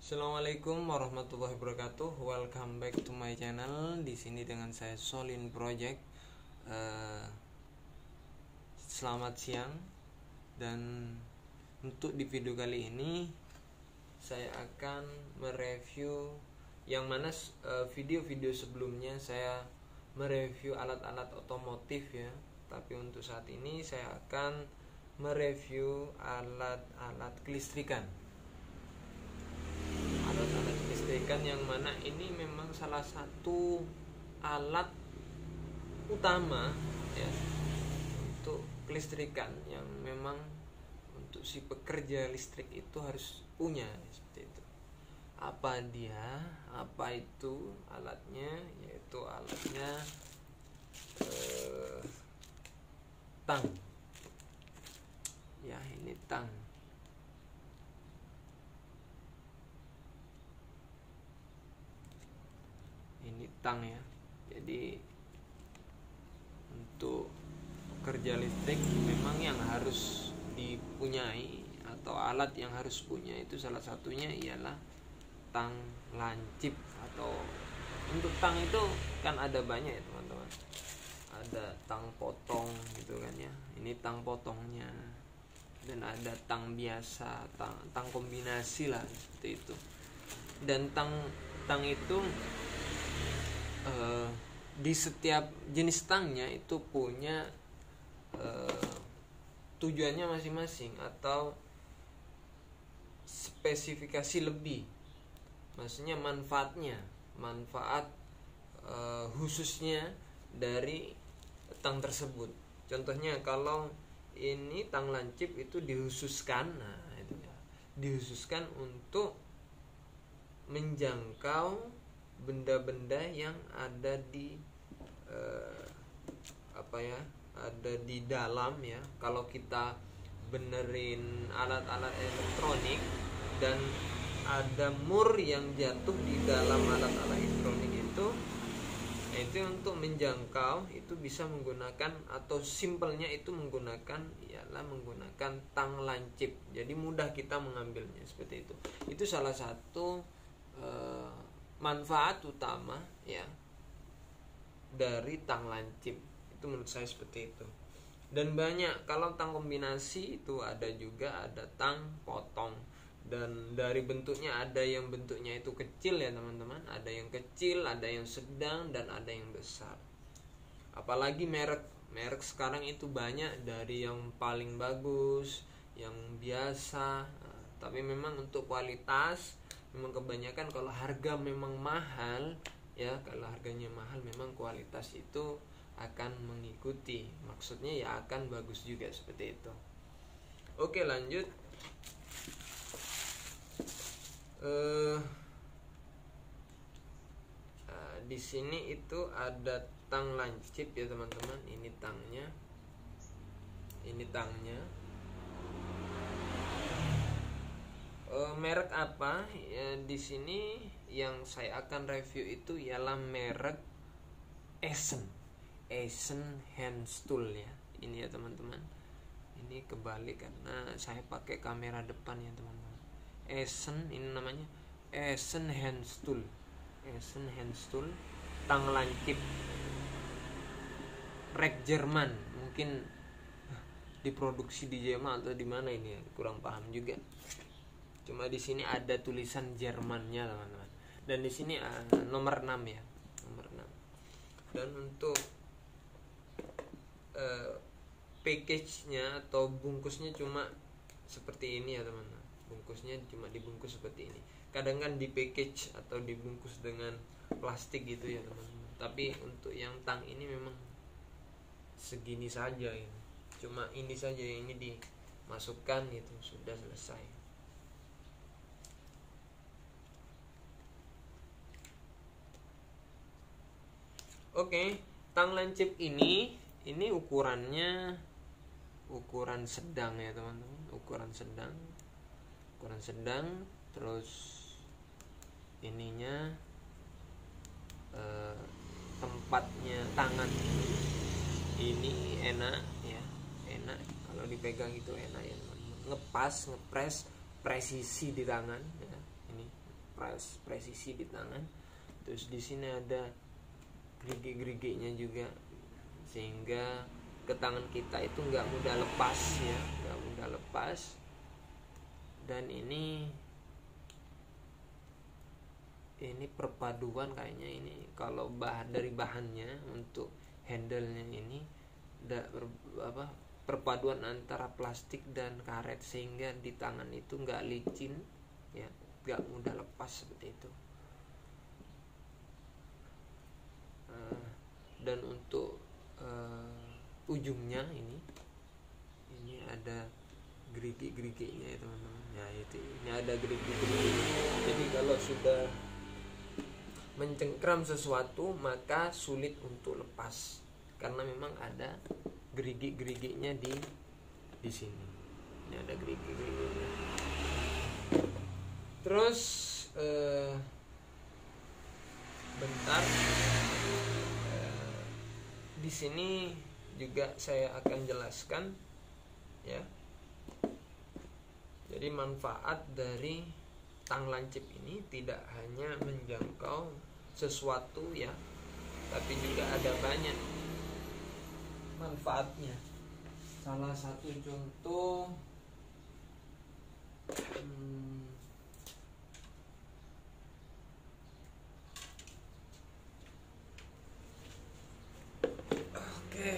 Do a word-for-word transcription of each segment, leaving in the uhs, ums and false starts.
Assalamualaikum warahmatullahi wabarakatuh. Welcome back to my channel. Di sini dengan saya Solin Project. Uh, selamat siang. Dan untuk di video kali ini saya akan mereview yang mana uh, video-video sebelumnya saya mereview alat-alat otomotif ya. Tapi untuk saat ini saya akan mereview alat-alat kelistrikan. Alat-alat kelistrikan yang mana ini memang salah satu alat utama ya untuk kelistrikan yang memang untuk si pekerja listrik itu harus punya seperti itu. Apa dia? Apa itu alatnya? Yaitu alatnya eh, tang. Ya, ini tang. Ini tang ya. Jadi untuk pekerja listrik memang yang harus dipunyai atau alat yang harus punya itu salah satunya ialah tang lancip. Atau untuk tang itu kan ada banyak ya teman-teman. Ada tang potong gitu kan ya. Ini tang potongnya. Dan ada tang biasa, tang tang kombinasi lah seperti itu. Dan tang tang itu Uh, di setiap jenis tangnya itu punya uh, tujuannya masing-masing atau spesifikasi lebih, maksudnya manfaatnya, manfaat uh, khususnya dari tang tersebut. Contohnya kalau ini tang lancip itu dikhususkan, nah itu ya, dikhususkan untuk menjangkau benda-benda yang ada di eh, apa ya ada di dalam ya. Kalau kita benerin alat-alat elektronik dan ada mur yang jatuh di dalam alat-alat elektronik itu, itu untuk menjangkau itu bisa menggunakan, atau simpelnya itu menggunakan ialah menggunakan tang lancip. Jadi mudah kita mengambilnya seperti itu. Itu salah satu eh, manfaat utama ya dari tang lancip, itu menurut saya seperti itu. Dan banyak, kalau tang kombinasi itu ada juga, ada tang potong, dan dari bentuknya ada yang bentuknya itu kecil ya teman-teman, ada yang kecil, ada yang sedang, dan ada yang besar. Apalagi merek merek sekarang itu banyak, dari yang paling bagus, yang biasa, nah, tapi memang untuk kualitas memang kebanyakan kalau harga memang mahal ya, kalau harganya mahal memang kualitas itu akan mengikuti, maksudnya ya akan bagus juga seperti itu. Oke, lanjut. Uh, uh, di sini itu ada tang lancip ya teman-teman. Ini tangnya, ini tangnya. Uh, merek apa ya, di sini yang saya akan review itu ialah merek Essen Essen hand tool ya. Ini ya teman-teman, ini kebalik karena saya pakai kamera depan ya teman-teman. Essen, ini namanya Essen hand tool. Essen hand tool tang lancip rek Jerman, mungkin diproduksi di Jerman atau di mana ini ya, kurang paham juga. Cuma di sini ada tulisan Jermannya teman-teman. Dan di sini uh, nomor enam ya, nomor enam. Dan untuk uh, package-nya atau bungkusnya cuma seperti ini ya teman-teman. Bungkusnya cuma dibungkus seperti ini. Kadang kan di package atau dibungkus dengan plastik gitu ya teman-teman. Tapi untuk yang tang ini memang segini saja ini. Cuma ini saja yang ini dimasukkan gitu, sudah selesai. Oke, tang lancip ini ini ukurannya ukuran sedang ya teman-teman, ukuran sedang, ukuran sedang. Terus ininya eh, tempatnya tangan ini, ini enak ya, enak kalau dipegang itu enak ya teman-teman. Ngepas, ngepres, presisi di tangan ya. Ini pres presisi di tangan. Terus di sini ada gerigi-geriginya juga, sehingga ke tangan kita itu nggak mudah lepas ya, nggak mudah lepas. Dan ini ini perpaduan kayaknya ini kalau bahan dari bahannya untuk handle-nya ini da, apa perpaduan antara plastik dan karet, sehingga di tangan itu nggak licin ya, nggak mudah lepas seperti itu. Uh, dan untuk uh, ujungnya ini ini ada gerigi-geriginya ya teman-teman. Ya itu ini ada gerigi-geriginya. Jadi kalau sudah mencengkram sesuatu maka sulit untuk lepas, karena memang ada gerigi-geriginya di di sini. Ini ada gerigi-geriginya. Terus eh, bentar, eh, di sini juga saya akan jelaskan ya. Jadi manfaat dari tang lancip ini tidak hanya menjangkau sesuatu ya, tapi juga ada banyak manfaatnya. Salah satu contoh hmm, oke.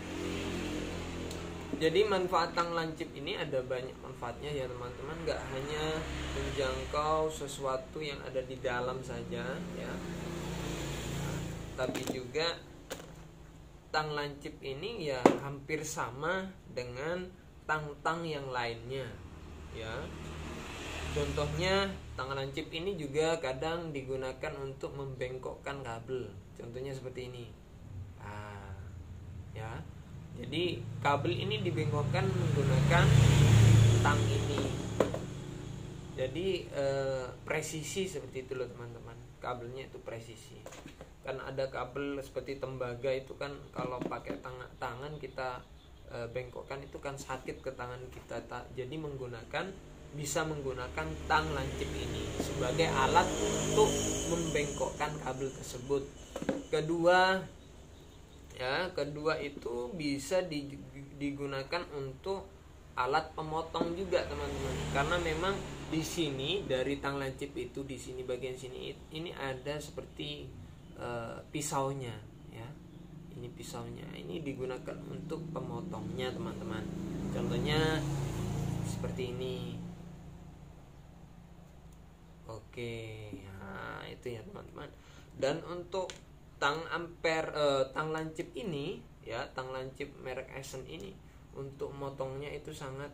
Jadi manfaat tang lancip ini ada banyak manfaatnya ya teman-teman, nggak hanya menjangkau sesuatu yang ada di dalam saja ya, nah, tapi juga tang lancip ini ya hampir sama dengan tang-tang yang lainnya ya. Contohnya tang lancip ini juga kadang digunakan untuk membengkokkan kabel, contohnya seperti ini. Nah, ya. Jadi kabel ini dibengkokkan menggunakan tang ini. Jadi eh, presisi seperti itu loh teman-teman. Kabelnya itu presisi. Kan ada kabel seperti tembaga itu kan kalau pakai tangan tangan kita eh, bengkokkan itu kan sakit ke tangan kita. Jadi menggunakan bisa menggunakan tang lancip ini sebagai alat untuk membengkokkan kabel tersebut. Kedua ya, kedua itu bisa digunakan untuk alat pemotong juga teman-teman, karena memang di sini dari tang lancip itu di sini bagian sini ini ada seperti uh, pisaunya ya. Ini pisaunya, ini digunakan untuk pemotongnya teman-teman. Contohnya seperti ini. Oke, nah itu ya teman-teman. Dan untuk tang ampere eh, tang lancip ini ya, tang lancip merek Esen ini untuk motongnya itu sangat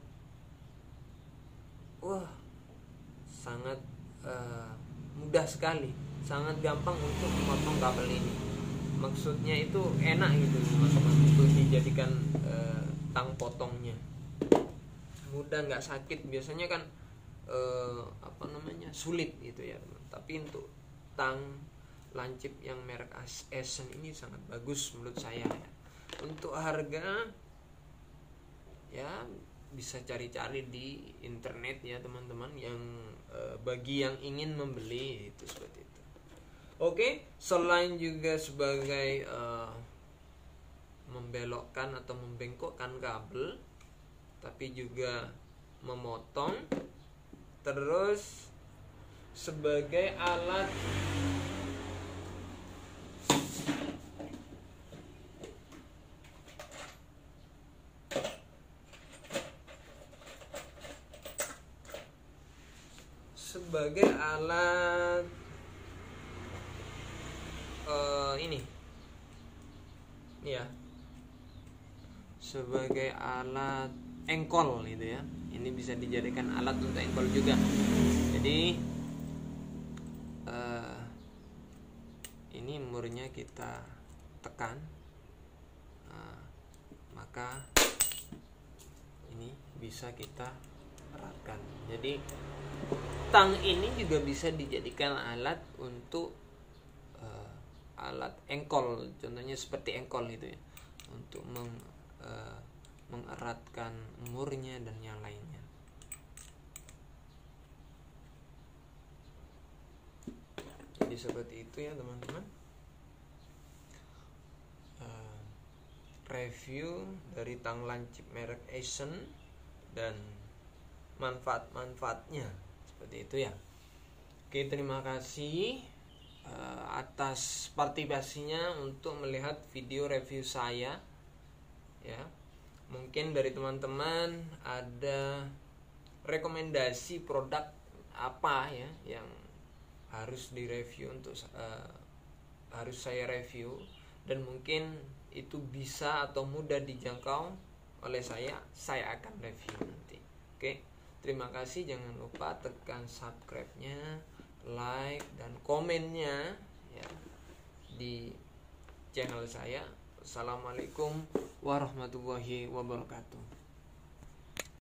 wah sangat eh, mudah sekali, sangat gampang untuk memotong kabel ini. Maksudnya itu enak gitu teman-teman untuk dijadikan eh, tang potongnya, mudah, nggak sakit. Biasanya kan eh, apa namanya sulit gitu ya teman. Tapi untuk tang lancip yang merek Esen ini sangat bagus menurut saya ya. Untuk harga ya bisa cari-cari di internet ya teman-teman, yang eh, bagi yang ingin membeli itu seperti itu. Oke, selain juga sebagai eh, membelokkan atau membengkokkan kabel, tapi juga memotong, terus sebagai alat sebagai alat uh, ini ya, sebagai alat engkol gitu ya. Ini bisa dijadikan alat untuk engkol juga. Jadi uh, ini murnya kita tekan, uh, maka ini bisa kita eratkan. Jadi tang ini juga bisa dijadikan alat untuk uh, alat engkol, contohnya seperti engkol itu ya, untuk meng, uh, mengeratkan murnya dan yang lainnya. seperti itu ya teman-teman. uh, Review dari tang lancip merek Asian dan manfaat-manfaatnya seperti itu ya. Oke, terima kasih uh, atas partisipasinya untuk melihat video review saya ya. Mungkin dari teman-teman ada rekomendasi produk apa ya yang harus direview untuk uh, harus saya review, dan mungkin itu bisa atau mudah dijangkau oleh saya, saya akan review nanti. Oke, terima kasih. Jangan lupa tekan subscribe-nya, like dan komennya ya di channel saya. Assalamualaikum warahmatullahi wabarakatuh.